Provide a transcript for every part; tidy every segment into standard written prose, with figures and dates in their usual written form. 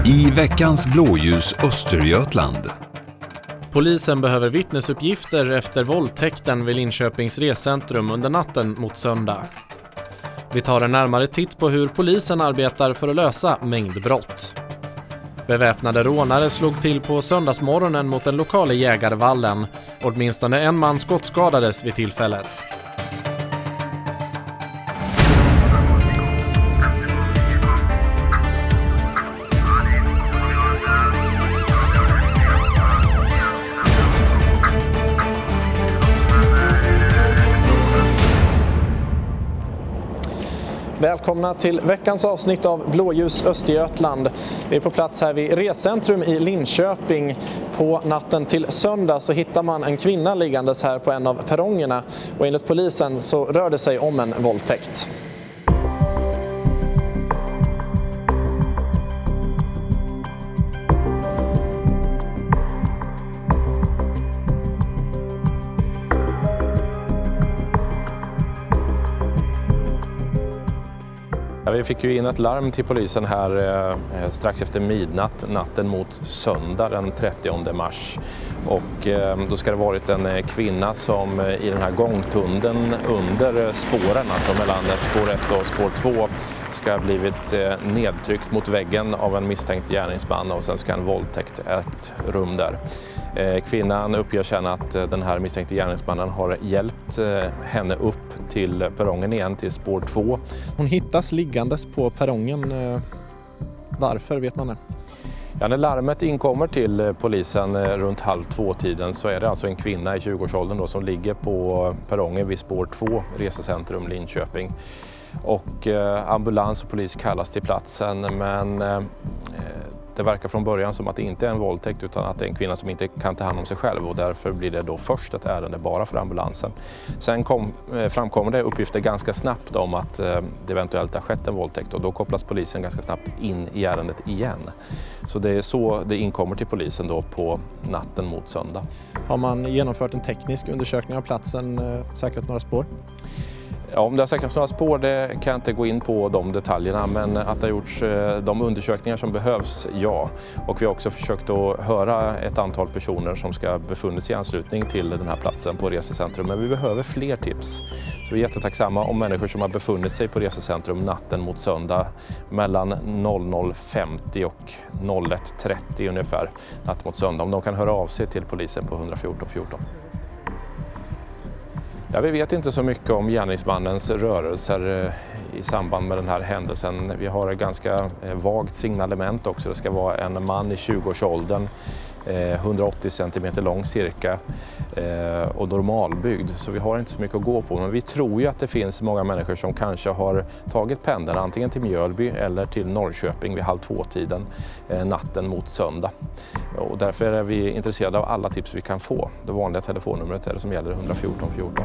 I veckans blåljus Östergötland. Polisen behöver vittnesuppgifter efter våldtäkten vid Linköpings rescentrum under natten mot söndag. Vi tar en närmare titt på hur polisen arbetar för att lösa mängdbrott. Beväpnade rånare slog till på söndagsmorgonen mot den lokala jägarvallen. Åtminstone en man skottskadades vid tillfället. Välkomna till veckans avsnitt av Blåljus Östergötland. Vi är på plats här vid rescentrum i Linköping. På natten till söndag så hittar man en kvinna liggandes här på en av perrongerna. Och enligt polisen så rör det sig om en våldtäkt. Vi fick ju in ett larm till polisen här strax efter midnatt, natten mot söndag den 30 mars. Och då ska det ha varit en kvinna som i den här gångtunneln under spåren, alltså mellan spår 1 och spår 2, ska ha blivit nedtryckt mot väggen av en misstänkt gärningsman och sen ska en våldtäkt ägt rum där. Kvinnan uppger sen att den här misstänkte gärningsmannen har hjälpt henne upp till perrongen igen, till spår 2. Hon hittas liggandes på perrongen. Varför vet man det? Ja, när larmet inkommer till polisen runt 1:30-tiden så är det alltså en kvinna i 20-årsåldern då, som ligger på perrongen vid spår 2, resecentrum Linköping. Och ambulans och polis kallas till platsen, men det verkar från början som att det inte är en våldtäkt utan att det är en kvinna som inte kan ta hand om sig själv, och därför blir det då först ett ärende bara för ambulansen. Sen framkommer det uppgifter ganska snabbt om att det eventuellt har skett en våldtäkt, och då kopplas polisen ganska snabbt in i ärendet igen. Så det är så det inkommer till polisen då på natten mot söndag. Har man genomfört en teknisk undersökning av platsen, säkrat några spår? Ja, om det har säkrats några spår, det kan jag inte gå in på de detaljerna, men att det har gjorts de undersökningar som behövs, ja. Och vi har också försökt att höra ett antal personer som ska befunnit sig i anslutning till den här platsen på resecentrum, men vi behöver fler tips. Så vi är jättetacksamma om människor som har befunnit sig på resecentrum natten mot söndag mellan 00.50 och 01.30 ungefär natt mot söndag, om de kan höra av sig till polisen på 114 14. Ja, vi vet inte så mycket om gärningsmannens rörelser i samband med den här händelsen. Vi har ett ganska vagt signalement också. Det ska vara en man i 20-årsåldern, 180 cm lång cirka, och normalbyggd. Så vi har inte så mycket att gå på. Men vi tror ju att det finns många människor som kanske har tagit pendeln antingen till Mjölby eller till Norrköping vid 1:30-tiden natten mot söndag. Och därför är vi intresserade av alla tips vi kan få. Det vanliga telefonnumret är det som gäller 114 14.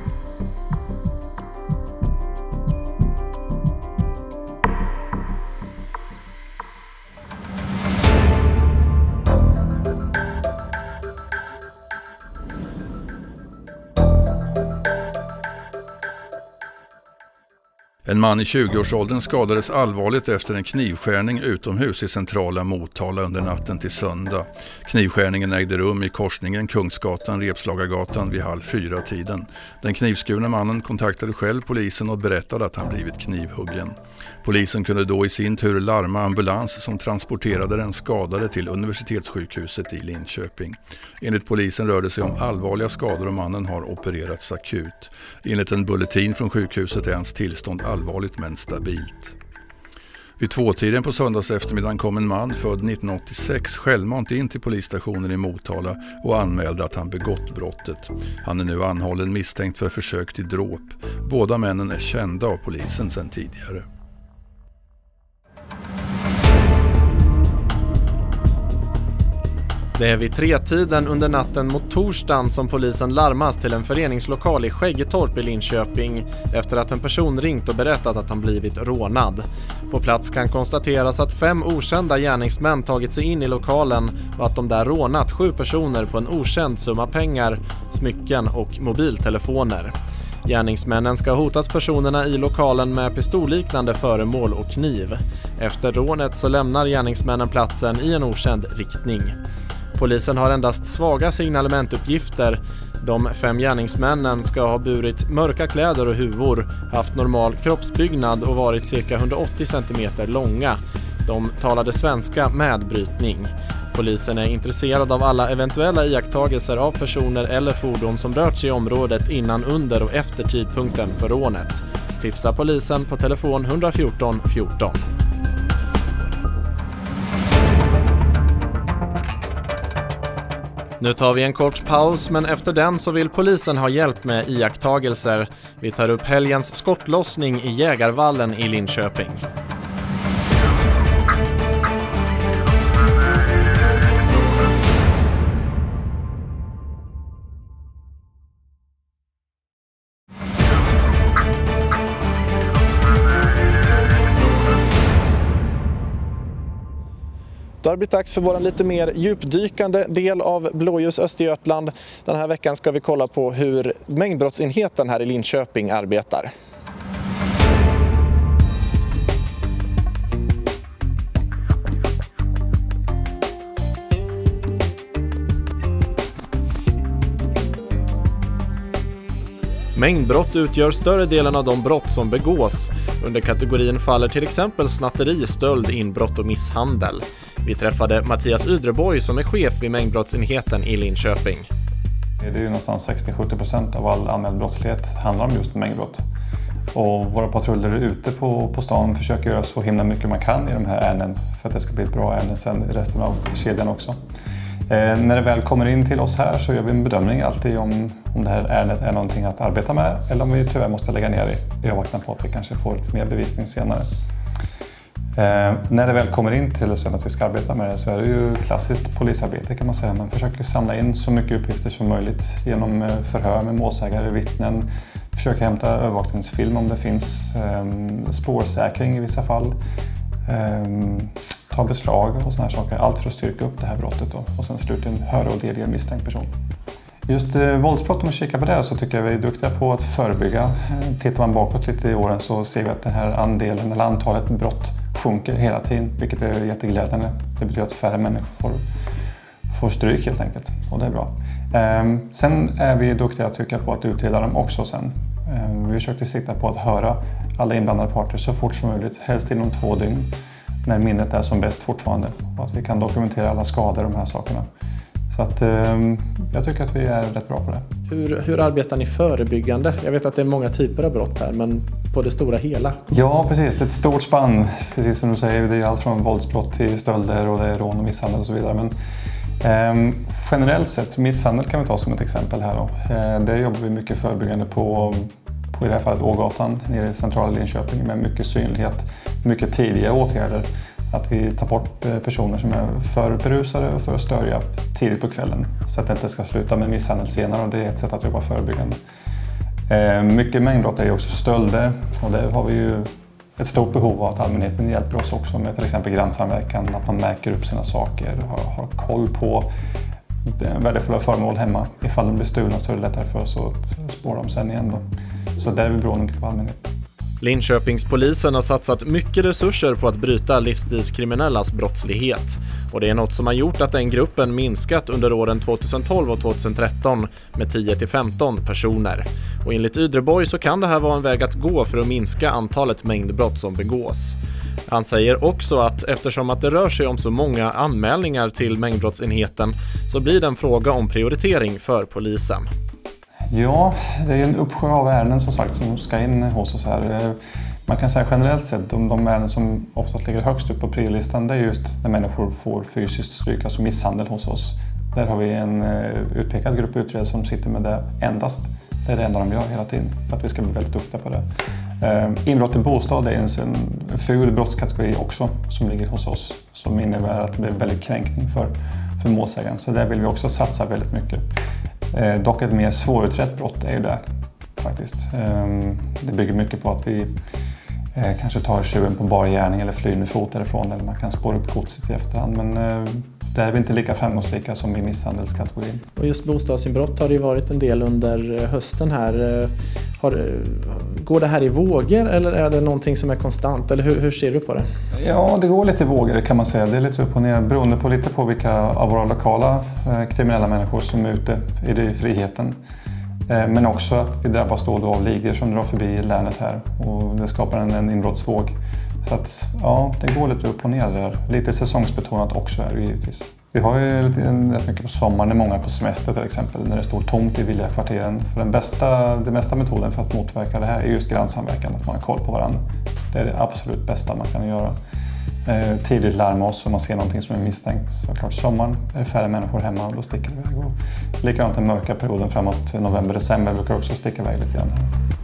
En man i 20-årsåldern skadades allvarligt efter en knivskärning utomhus i centrala Motala under natten till söndag. Knivskärningen ägde rum i korsningen Kungsgatan-Repslagargatan vid 3:30-tiden. Den knivskurna mannen kontaktade själv polisen och berättade att han blivit knivhuggen. Polisen kunde då i sin tur larma ambulans som transporterade den skadade till universitetssjukhuset i Linköping. Enligt polisen rör det sig om allvarliga skador och mannen har opererats akut. Enligt en bulletin från sjukhuset är hans tillstånd allvarligt men stabilt. Vid 2-tiden på söndags eftermiddagen kom en man född 1986 självmant in till polisstationen i Motala och anmälde att han begått brottet. Han är nu anhållen misstänkt för försök till dråp. Båda männen är kända av polisen sedan tidigare. Det är vid 3-tiden under natten mot torsdagen som polisen larmas till en föreningslokal i Skäggetorp i Linköping efter att en person ringt och berättat att han blivit rånad. På plats kan konstateras att 5 okända gärningsmän tagit sig in i lokalen och att de där rånat 7 personer på en okänd summa pengar, smycken och mobiltelefoner. Gärningsmännen ska ha hotat personerna i lokalen med pistolliknande föremål och kniv. Efter rånet så lämnar gärningsmännen platsen i en okänd riktning. Polisen har endast svaga signalementuppgifter. De 5 gärningsmännen ska ha burit mörka kläder och huvor, haft normal kroppsbyggnad och varit cirka 180 cm långa. De talade svenska med brytning. Polisen är intresserad av alla eventuella iakttagelser av personer eller fordon som rört sig i området innan, under och efter tidpunkten för rånet. Tipsa polisen på telefon 114 14. Nu tar vi en kort paus, men efter den så vill polisen ha hjälp med iakttagelser. Vi tar upp helgens skottlossning i Jägarvallen i Linköping. Det har blivit dags för vår lite mer djupdykande del av Blåljus Östergötland. Den här veckan ska vi kolla på hur mängdbrottsenheten här i Linköping arbetar. Mängdbrott utgör större delen av de brott som begås. Under kategorin faller till exempel snatteri, stöld, inbrott och misshandel. Vi träffade Mattias Ydreborg som är chef vid mängdbrottsenheten i Linköping. Det är ju någonstans 60-70% av all anmäld brottslighet handlar om just mängdbrott. Och våra patruller ute på stan försöker göra så himla mycket man kan i de här ärenden för att det ska bli ett bra ärende sen i resten av kedjan också. När det väl kommer in till oss här så gör vi en bedömning alltid om det här ärendet är någonting att arbeta med eller om vi tyvärr måste lägga ner det i avvaktan på att vi kanske får lite mer bevisning senare. När det väl kommer in till oss att vi ska arbeta med det så är det ju klassiskt polisarbete kan man säga. Man försöker samla in så mycket uppgifter som möjligt genom förhör med målsägare, vittnen, försöka hämta övervakningsfilm om det finns, spårsäkring i vissa fall. Ta beslag och såna här saker. Allt för att styrka upp det här brottet då. Och sen slutligen höra och delge en misstänkt person. Just våldsbrott, om vi kikar på det så tycker jag vi är duktiga på att förebygga. Tittar man bakåt lite i åren så ser vi att den här andelen eller antalet brott sjunker hela tiden. Vilket är jätteglädjande. Det betyder att färre människor får stryk helt enkelt. Och det är bra. Sen är vi duktiga tycker jag på att utreda dem också sen. Vi försökte sikta på att höra alla inblandade parter så fort som möjligt. Helst inom 2 dygn. När minnet är som bäst fortfarande. Och att vi kan dokumentera alla skador och de här sakerna. Så att jag tycker att vi är rätt bra på det. Hur arbetar ni förebyggande? Jag vet att det är många typer av brott här, men på det stora hela. Ja, precis. Det är ett stort spann. Precis som du säger, det är allt från våldsbrott till stölder och det är rån och misshandel och så vidare. Men generellt sett, misshandel kan vi ta som ett exempel här då. Där jobbar vi mycket förebyggande på i det här fallet Ågatan nere i centrala Linköping med mycket synlighet, mycket tidiga åtgärder. Att vi tar bort personer som är för berusade och för störiga tidigt på kvällen så att det inte ska sluta med misshandel senare och det är ett sätt att jobba förebyggande. Mycket mängdbrott är ju också stölder och där har vi ju ett stort behov av att allmänheten hjälper oss också med till exempel grannsamverkan, att man märker upp sina saker, har koll på värdefulla föremål hemma. Ifall de blir stulna så är det lättare för oss att spåra dem sen igen då. Så där är vi beroende mycket på allmänheten. Linköpingspolisen har satsat mycket resurser på att bryta livsstilskriminellas brottslighet. Och det är något som har gjort att den gruppen minskat under åren 2012 och 2013 med 10-15 personer. Och enligt Ydreborg så kan det här vara en väg att gå för att minska antalet mängdbrott som begås. Han säger också att eftersom att det rör sig om så många anmälningar till mängdbrottsenheten så blir det en fråga om prioritering för polisen. Ja, det är en uppsjö av ärenden som sagt som ska in hos oss här. Man kan säga generellt sett de ärenden som oftast ligger högst upp på priolistan det är just när människor får fysiskt stryk, alltså misshandel hos oss. Där har vi en utpekad grupp utredare som sitter med det endast. Det är det enda de gör hela tiden för att vi ska bli väldigt duktiga på det. Inbrott i bostad är en ful brottskategori också som ligger hos oss som innebär att det blir väldigt kränkning för målsägaren. Så där vill vi också satsa väldigt mycket. Dock ett mer svårutrett brott är ju det faktiskt. Det bygger mycket på att vi kanske tar tjuven på bar gärning eller flyr med fot därifrån eller man kan spåra upp godset i efterhand. Men Där är vi inte lika framgångsrika som i misshandelskategorin. Och just bostadsinbrott har det ju varit en del under hösten här. Går det här i vågor eller är det någonting som är konstant? Eller hur ser du på det? Ja, det går lite i vågor kan man säga. Det är lite upp och ner beroende på lite på vilka av våra lokala kriminella människor som är ute i friheten. Men också att vi drabbas då av ligor som drar förbi länet här och det skapar en inbrottsvåg. Så att ja, det går lite upp och ner där. Lite säsongsbetonat också är det givetvis. Vi har ju rätt mycket på sommaren, när många är på semester till exempel, när det står tomt i villakvarteren. För den bästa metoden för att motverka det här är just grannsamverkan, att man har koll på varandra. Det är det absolut bästa man kan göra. Tidigt larma oss om man ser någonting som är misstänkt. Såklart sommaren är det färre människor hemma och då sticker det iväg. Och likadant den mörka perioden framåt november-december brukar också sticka iväg lite grann.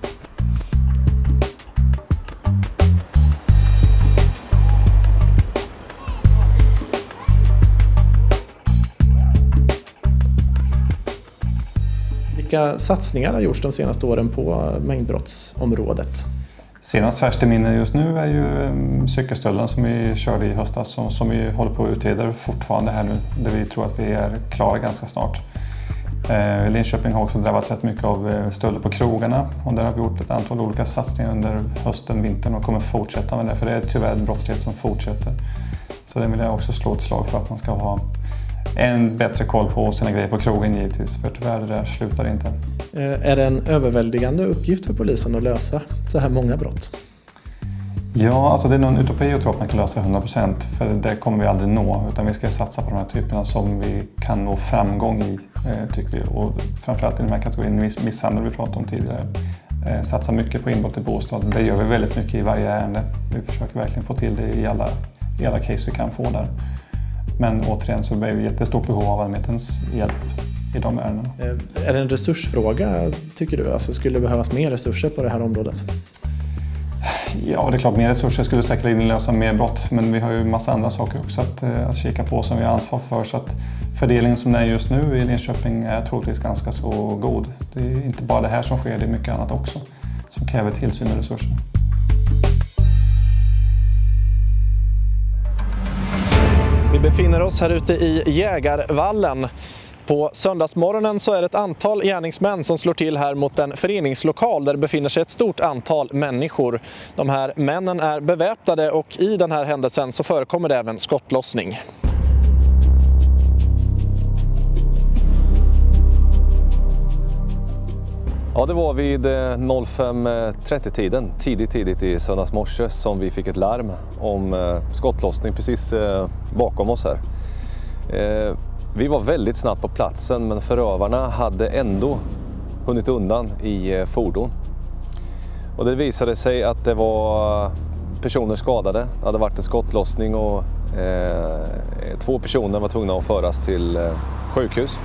Vilka satsningar har gjorts de senaste åren på mängdbrottsområdet? Senast färskt i minne just nu är ju cykelstölden som vi körde i höstas som vi håller på att utreda fortfarande här nu. Där vi tror att vi är klara ganska snart. Linköping har också drabbats rätt mycket av stölder på krogarna och där har vi gjort ett antal olika satsningar under hösten, vintern och kommer fortsätta med det, för det är tyvärr en brottslighet som fortsätter. Så det vill jag också slå ett slag för, att man ska ha en bättre koll på sina grejer på krogen givetvis, för tyvärr det där slutar inte. Är det en överväldigande uppgift för polisen att lösa så här många brott? Ja, alltså det är någon utopi att tro att man kan lösa 100%, för det kommer vi aldrig nå, utan vi ska satsa på de här typerna som vi kan nå framgång i, tycker vi. Och framförallt i den här kategorin misshandel vi pratade om tidigare. Satsa mycket på inbrott i bostad, det gör vi väldigt mycket i varje ärende. Vi försöker verkligen få till det i alla case vi kan få där. Men återigen så är det jättestort behov av allmänhetens hjälp i de ärendena. Är det en resursfråga, tycker du? Alltså, skulle det behövas mer resurser på det här området? Ja, det är klart, mer resurser skulle säkert lösa mer brott, men vi har ju en massa andra saker också att kika på som vi har ansvar för, så att fördelningen som det är just nu i Linköping är troligtvis ganska så god. Det är inte bara det här som sker, det är mycket annat också som kräver tillsyn och resurser. Vi befinner oss här ute i Jägarvallen. På söndagsmorgonen så är det ett antal gärningsmän som slår till här mot en föreningslokal där det befinner sig ett stort antal människor. De här männen är beväpnade och i den här händelsen så förekommer det även skottlossning. Ja, det var vid 05:30-tiden, tidigt i söndags morse, som vi fick ett larm om skottlossning precis bakom oss här. Vi var väldigt snabbt på platsen, men förövarna hade ändå hunnit undan i fordon. Och det visade sig att det var personer skadade. Det hade varit en skottlossning och 2 personer var tvungna att föras till sjukhus.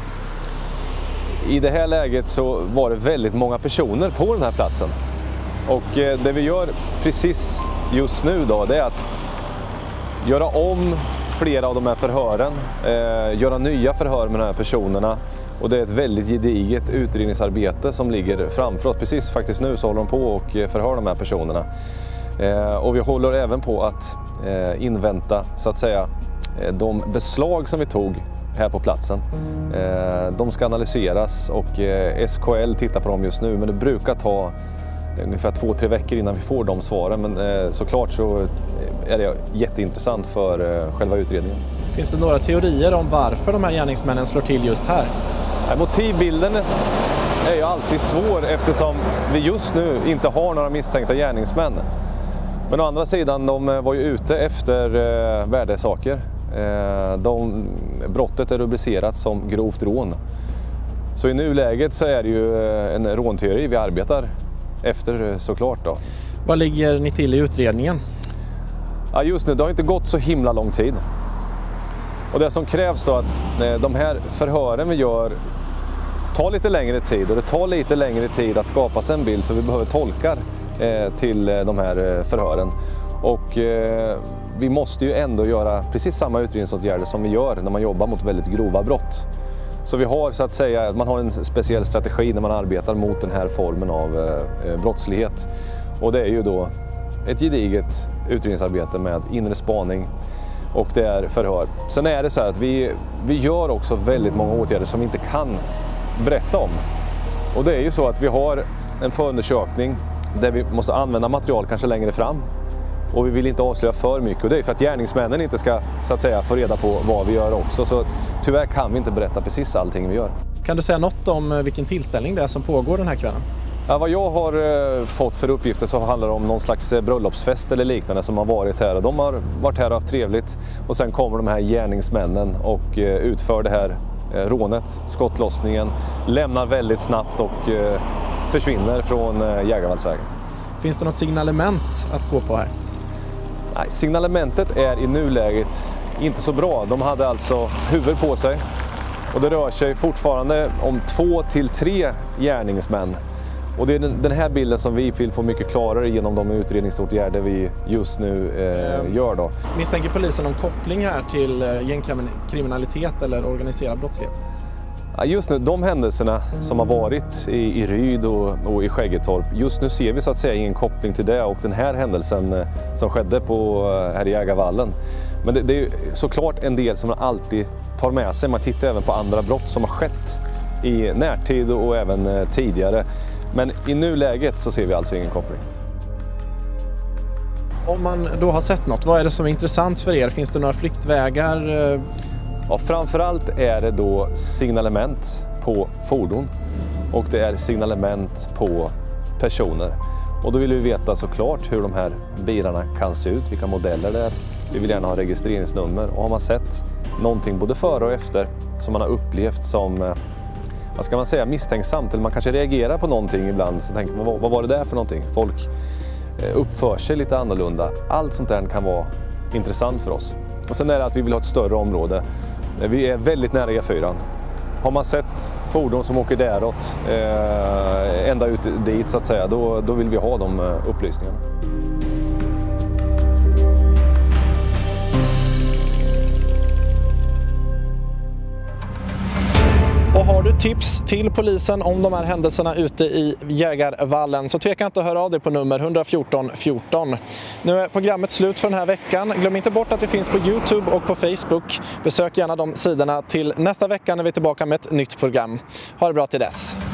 I det här läget så var det väldigt många personer på den här platsen. Och det vi gör precis just nu då, det är att göra om flera av de här förhören, göra nya förhör med de här personerna. Och det är ett väldigt gediget utredningsarbete som ligger framför oss. Precis faktiskt nu så håller de på och förhör de här personerna. Och vi håller även på att invänta, så att säga, de beslag som vi tog här på platsen. De ska analyseras och SKL tittar på dem just nu, men det brukar ta ungefär 2-3 veckor innan vi får de svaren, men såklart så är det jätteintressant för själva utredningen. Finns det några teorier om varför de här gärningsmännen slår till just här? Motivbilden är ju alltid svår eftersom vi just nu inte har några misstänkta gärningsmän. Men å andra sidan, de var ju ute efter värdesaker. Brottet är rubricerat som grovt rån. Så i nuläget så är det ju en rånteori vi arbetar efter, såklart då. Vad ligger ni till i utredningen? Ja, just nu, det har inte gått så himla lång tid. Och det som krävs då att de här förhören vi gör tar lite längre tid, och det tar lite längre tid att skapa sig en bild, för vi behöver tolkar till de här förhören. Och vi måste ju ändå göra precis samma utredningsåtgärder som vi gör när man jobbar mot väldigt grova brott. Så vi har, så att säga, man har en speciell strategi när man arbetar mot den här formen av brottslighet. Och det är ju då ett gediget utredningsarbete med inre spaning och det är förhör. Sen är det så här att vi gör också väldigt många åtgärder som vi inte kan berätta om. Och det är ju så att vi har en förundersökning där vi måste använda material kanske längre fram. Och vi vill inte avslöja för mycket, och det är för att gärningsmännen inte ska så att säga få reda på vad vi gör också. Så tyvärr kan vi inte berätta precis allting vi gör. Kan du säga något om vilken tillställning det är som pågår den här kvällen? Ja, vad jag har fått för uppgifter så handlar det om någon slags bröllopsfest eller liknande som har varit här. Och de har varit här och haft trevligt, och sen kommer de här gärningsmännen och utför det här rånet, skottlossningen, lämnar väldigt snabbt och försvinner från Jägarvallsvägen. Finns det något signalement att gå på här? Nej, signalementet är i nuläget inte så bra. De hade alltså huvud på sig, och det rör sig fortfarande om 2 till 3 gärningsmän. Och det är den här bilden som vi vill få mycket klarare genom de utredningsåtgärder vi just nu gör då. Misstänker polisen någon koppling här till gängkriminalitet eller organiserad brottslighet? Ja, just nu, de händelserna som har varit i Ryd och i Skäggetorp, just nu ser vi så att säga ingen koppling till det och den här händelsen som skedde här i Jägarvallen. Men det är såklart en del som man alltid tar med sig. Man tittar även på andra brott som har skett i närtid och även tidigare. Men i nuläget så ser vi alltså ingen koppling. Om man då har sett något, vad är det som är intressant för er? Finns det några flyktvägar? Ja, framförallt är det då signalement på fordon och det är signalement på personer. Och då vill vi veta såklart hur de här bilarna kan se ut, vilka modeller det är. Vi vill gärna ha registreringsnummer, och har man sett någonting både före och efter som man har upplevt som, vad ska man säga, misstänksamt, eller man kanske reagerar på någonting ibland, så tänker man, vad var det där för någonting? Folk uppför sig lite annorlunda. Allt sånt där kan vara intressant för oss. Och sen är det att vi vill ha ett större område. Vi är väldigt nära E4. Har man sett fordon som åker däråt, ända ut dit så att säga, då vill vi ha de upplysningarna. Och har du tips till polisen om de här händelserna ute i Jägarvallen så tveka inte att höra av dig på nummer 114 14. Nu är programmet slut för den här veckan. Glöm inte bort att det finns på YouTube och på Facebook. Besök gärna de sidorna till nästa vecka när vi är tillbaka med ett nytt program. Ha det bra till dess!